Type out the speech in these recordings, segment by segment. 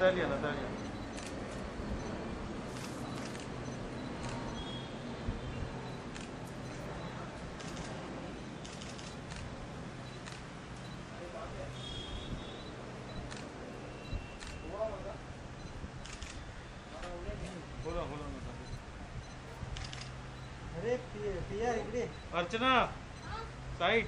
Natalia. अरे पिया इकडे Archana side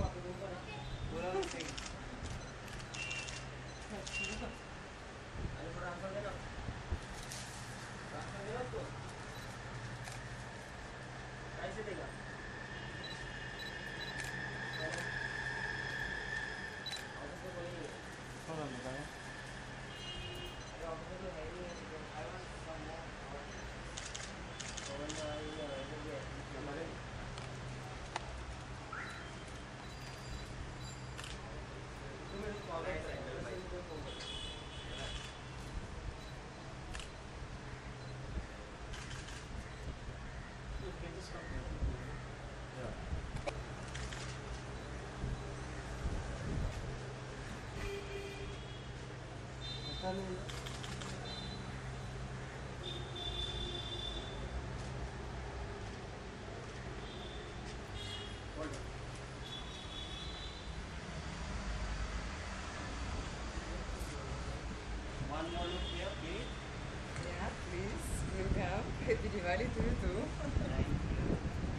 One more look here, please. Yeah, please. Welcome. Happy Diwali to you too. Thank you.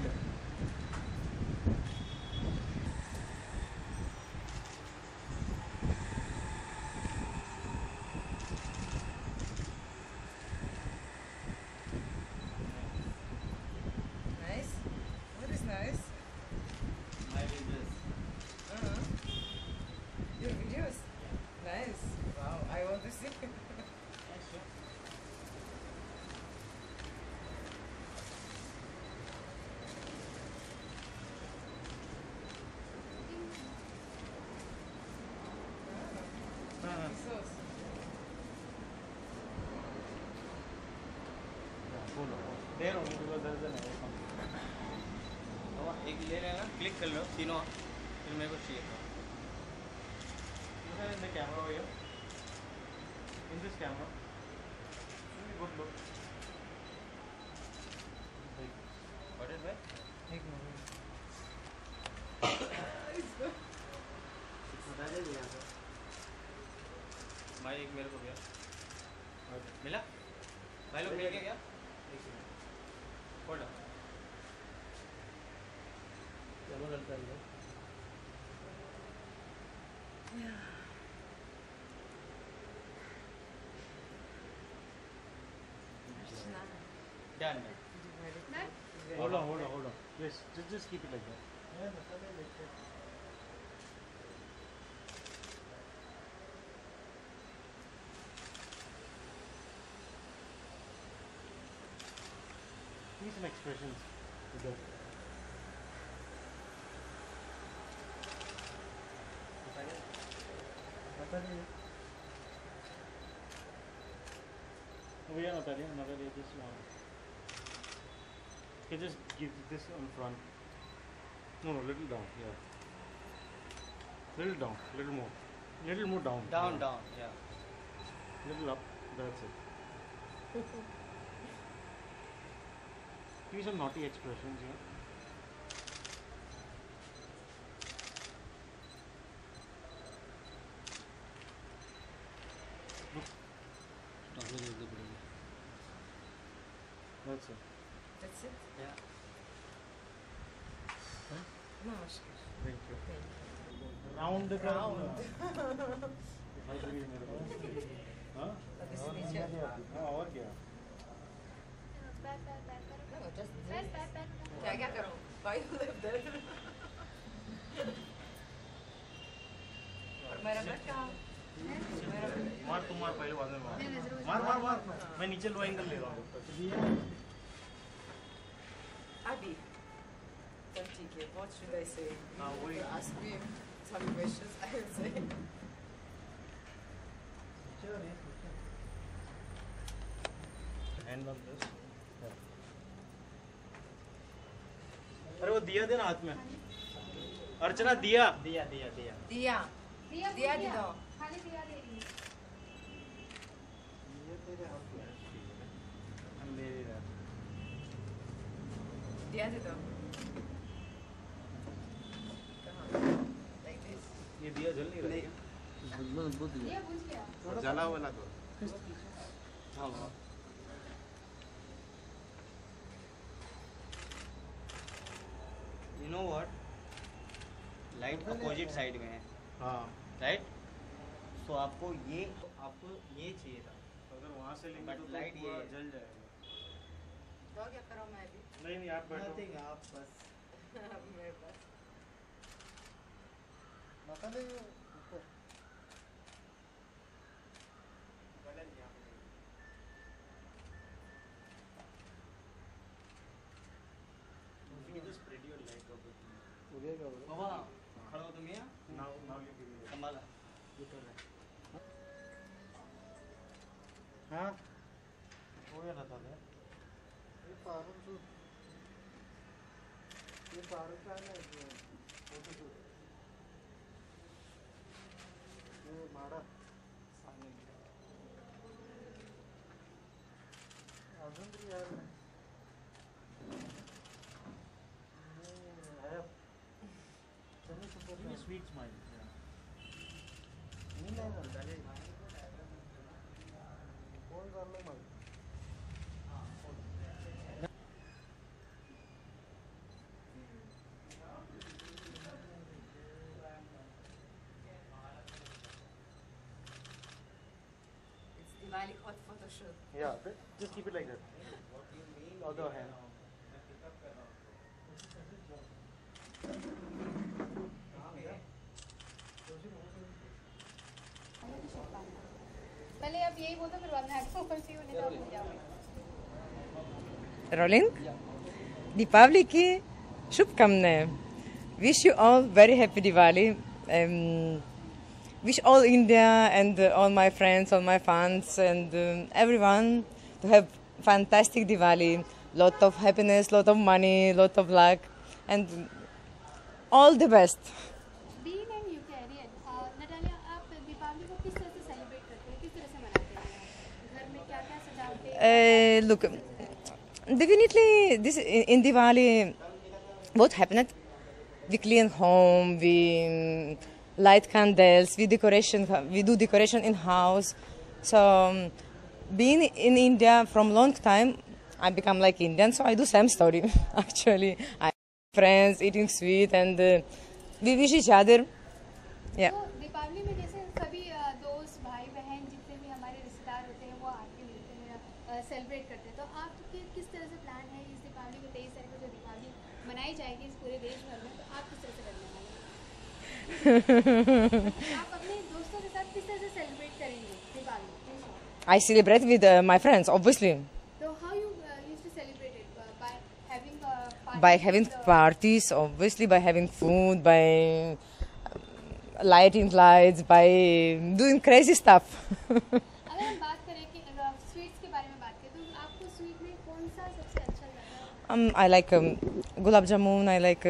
Nice. What is nice? My business. Uh-huh. Your videos? Nice. Wow, I want to see. Yeah, sure. Sauce. देर होगी because there is an error. तो एक ले लेना, click कर लो तीनों, फिर मेरे को चाहिए था. Look at in the camera over here. In this camera. Good look. Got it, right? एक moment. भाई एक मेरे को गया. मिला? भाई लोग मिल गया? फोल्ड. चलो चलता है Done. Hold on. Yes, just keep it like that. Give me some expressions. Good. Oh yeah, Natalia, just one. Okay, just give this on front. No, little down, yeah. Little down, little more. Little more down. Down, Yeah. down, yeah. Little up, that's it. Give me some naughty expressions, yeah. That's it. That's it? Yeah. Namaskar. Thank you. Thank Round the you. Round. हाँ? But this is nature. हाँ और क्या? No, just this. क्या करूँ? Why you live there? और मेरा bed कहाँ? मार तुम मार पहले बाद में मार मार मैं नीचे लो एंगल ले रहा हूँ Abi. Don't take it. What should I say? हाँ वही You ask me some questions, I will say. Hand on this अरे वो दिया देना हाथ में अर्चना दिया दिया. Dia. Dia di do. खाली दिया दे रही है दिया दे दो like this. ये दिया जल नहीं रहा है ये बुझ गया जला वाला तो हाँ you know what light opposite side में है हाँ राइट सो आपको ये चाहिए था अगर वहाँ से लेंगे But तो light पूरा ये- जल जाएगा। तो क्या करूँ मैं अभी नहीं नहीं आप बैठो। Nothing, आप बस मैं बस मसाले ऊपर You can just spread your light over it. उड़ेगा वो बाबा खड़ा हो तुम यहाँ Now you give me. संभाला हाँ हो गया था ये फारूक का है ना फोटो शूट ये मारा अजून तरी यार नाही आहे तुम्ही super Give me a sweet smile. Yeah. मी नाही झाले फोन चाललं मग it's Diwali hot photo shoot. Yeah. Just keep it like that. Other hand. पहले आप यही बोल दो फिर बाद में आगे बोलती हूँ नहीं तो आप भूल जाओगे Rolling? Deepavali ki Shubhkamnaएं. Wish you all very happy Diwali. Wish all India and all my friends, all my fans and everyone to have fantastic Diwali. Lot of happiness, lot of money, lot of luck and all the best. Being an Ukrainian Natalia आप दीपावली को किस तरह से celebrate करते हैं किस तरह से मनाते हैं घर में क्या क्या सजावटें Look, definitely this in Diwali, what happened? We clean home, we light candles, we do decoration in house. So being in India from long time, I become like Indian. So I do same story actually. I friends eating sweet and we wish each other. Yeah. तो दीपावली में जैसे सभी दोस्त भाई बहन जितने भी हमारे रिश्तेदार होते हैं वो आके मिलते हैं सेलिब्रेट करते हैं तो आपके किस तरह से प्लान है इस दीपावली को 23 तारीख को जो दीपावली मनाई जाएगी इस पूरे देश भर में तो आप किस तरह से करने वाले हैं आप अपने दोस्तों के साथ किस तरह से सेलिब्रेट करेंगे Deepawali I celebrate with my friends, obviously. So how you used to celebrate it by having parties? By having parties, obviously, by having food, by lighting lights, by doing crazy stuff. अगर हम बात करें कि sweets के बारे में बात करें तो आपको स्वीट में कौन सा सबसे अच्छा लगा I like gulab jamun, I like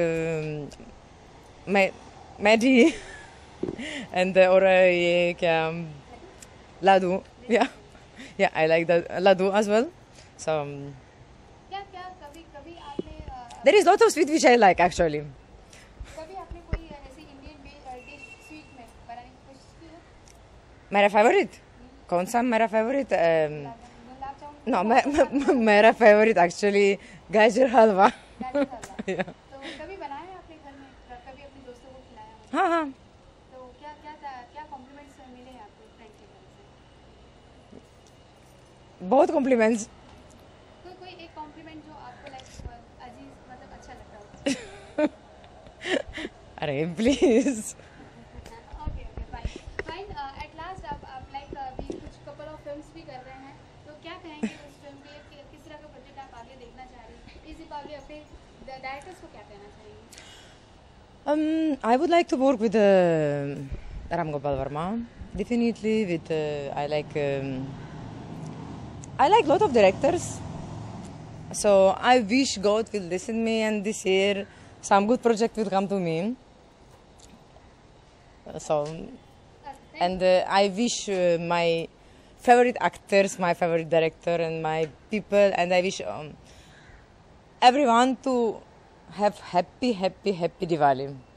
Maggi, and or ये क्या ladu. Yeah, I like the ladu as well. So क्या क्या कभी कभी आपने there is lot of sweet which I like actually. कभी आपने कोई ऐसी इंडियन डिश स्वीट में बनाने की कोशिश की है मेरा favorite? कौन सा मेरा favorite? गुलाब जामुन No, मेरा favorite actually गाजर हलवा. गाजर हलवा Yeah. तो कभी बनाया है आपने घर में कभी अपने दोस्तों को खिलाया हो? हाँ हाँ. तो क्या क्या क्या कॉम्प्लीमेंट्स मिले हैं आपको फ्रेंड के तरफ से बहुत compliments. कोई कोई एक कॉम्प्लीमेंट जो आपको लाइक अजीज मतलब अच्छा लगता हो अरे please. Okay okay fine at last आप लाइक अभी कुछ कपल ऑफ फिल्म्स भी कर रहे हैं तो क्या कहेंगे उस फिल्म के लिए किस तरह का प्रोजेक्ट आप आगे देखना चाह रहे हैं इस दीपावली अपने डायरेक्टर्स को क्या कहना चाहेंगे I would like to work with Ram Gopal Varma. Definitely with I like lot of directors. So I wish God will listen me and this year some good project will come to me. So and I wish my favorite actors, my favorite director, and my people. And I wish everyone to have happy Diwali.